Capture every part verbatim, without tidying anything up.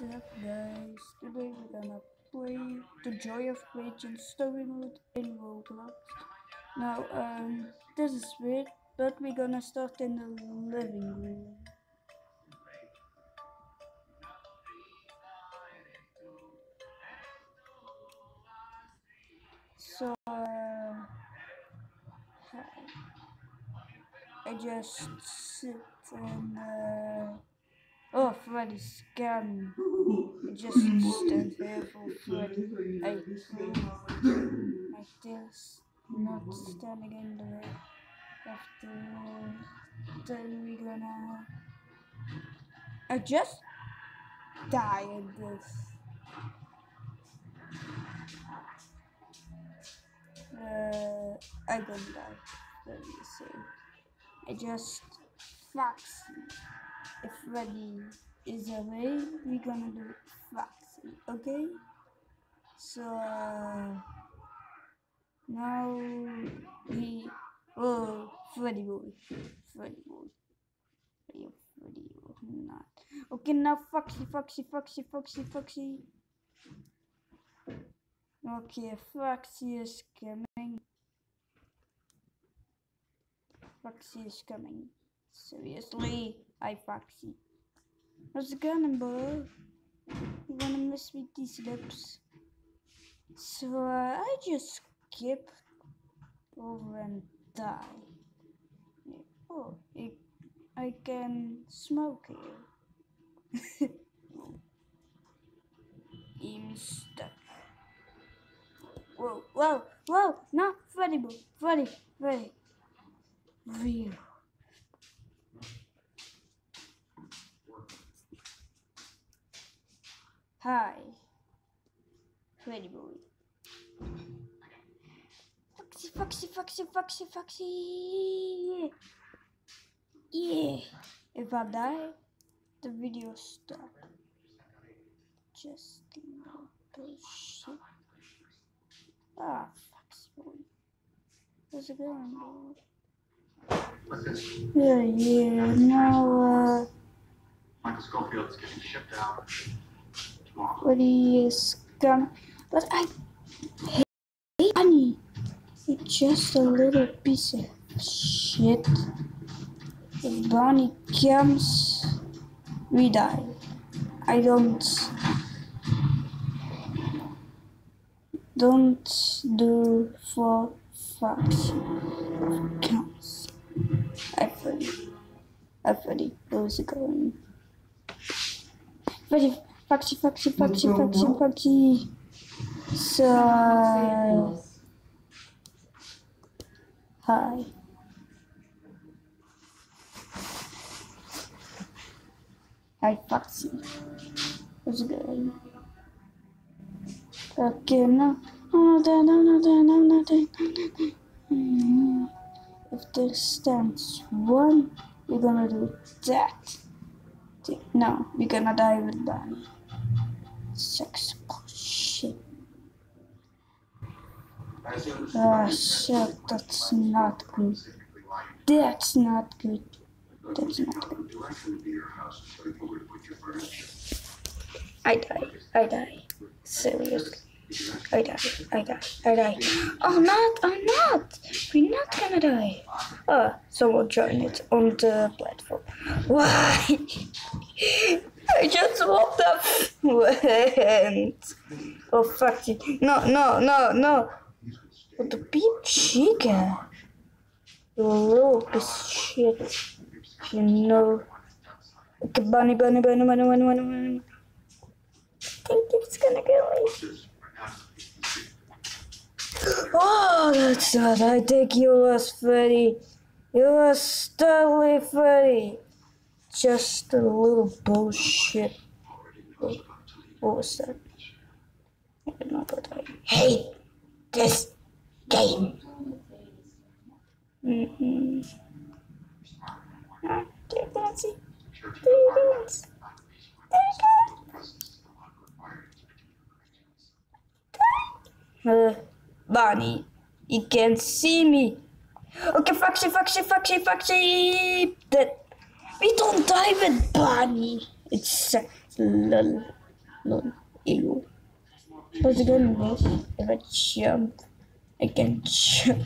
up, guys? Today we're gonna play The Joy of Raging story mode in Roblox. Now, um, this is weird, but we're gonna start in the living room. So, uh, I just sit and, uh, oh, Freddy scared me. I just stand here for Freddy. I move like this, not standing in the way. After then we're gonna I just die at this. Uh I gonna die. Let me see. I just Foxy. If Freddy is away, we're gonna do Foxy, okay? So uh now we oh Freddy boy. Freddy boy. Freddy Freddy or not. Okay, now Foxy, Foxy, Foxy, Foxy, Foxy. Okay, Foxy is coming. Foxy is coming. Seriously, hi Foxy. How's it going, bro? You wanna mess with these lips? So uh, I just skip over and die. Oh, it, I can smoke here. I'm stuck. Whoa, whoa, whoa! No, Freddy, bro, Freddy, Freddy. Real. Hi, Freddy boy. Foxy, Foxy, Foxy, Foxy, Foxy. Yeah. If I die, the video stop. Just a little bullshit. Ah, Foxy boy. How's it going, bro? Yeah, yeah. Now, uh. Michael Schofield's getting shipped out tomorrow. But he is gone. But I hate Bunny. It's just a little piece of shit. If Bunny comes, we die. I don't don't do for Fox counts. I Freddy. I Freddy. Where's it going? Freddy, Foxy, Foxy, Foxy, Foxy, Foxy. So hi. Hi Foxy. What's it going? Okay, no, no, no, no, no, no, no, no, no, no, no. If this stands one, we're gonna do that. No, we're gonna die with Bunny. Sex bullshit. Ah, shit, that's not good. That's not good. That's not good. I die. I die. Seriously. I die. I die. I die. Oh, not. I'm not. We're not gonna die. Oh, someone join it on the platform. Why? I just walked up. Went. Oh, fuck it. No, no, no, no. What the beat chica? You little piece of shit. You know. Okay, bunny, bunny, bunny, bunny, bunny, bunny, bunny. I think it's gonna kill me. Oh, that's not. I think you was Freddy. You was totally Freddy. Just a little bullshit. What, what was that? I don't know what I hate this game. Mm-hmm. Ah, there you go, see. There you go. There you go. Uh, Bunny, you can't see me. Okay, Foxy, Foxy, Foxy, Foxy. That we don't die with Bunny. It's uh, lol. No, ew. How's it going, bro? If I jump, I can jump.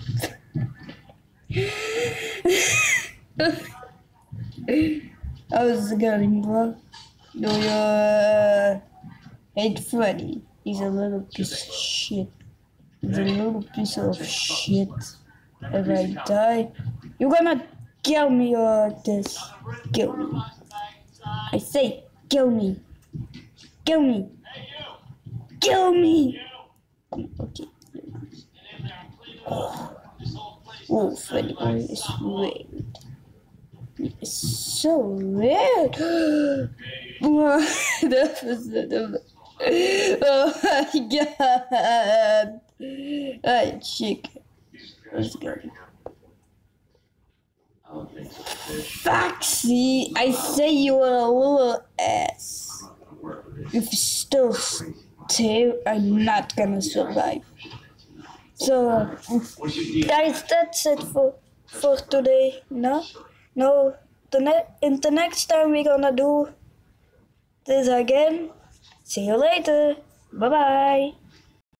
How's it going, bro? Do you uh, hate Freddy? He's a little piece of shit. He's a little piece of shit. If I die, you're gonna kill me or this. Kill me. I say, kill me. Kill me. Kill me. Okay. Oh, oh Freddy boy is weird. It's so weird. That was the. Oh my god. Alright, chicken. Let's go. Foxy, I say you are a little ass. If you still stay, I'm not gonna survive. So, guys, that's it for for today. No, no. The ne in the next time we're gonna do this again. See you later. Bye bye.